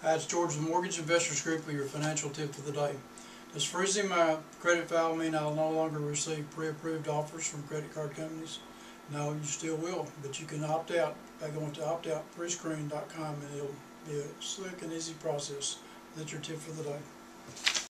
Hi, it's George with Mortgage Investors Group with your financial tip for the day. Does freezing my credit file mean I'll no longer receive pre-approved offers from credit card companies? No, you still will, but you can opt out by going to optoutprescreen.com, and it'll be a slick and easy process. That's your tip for the day.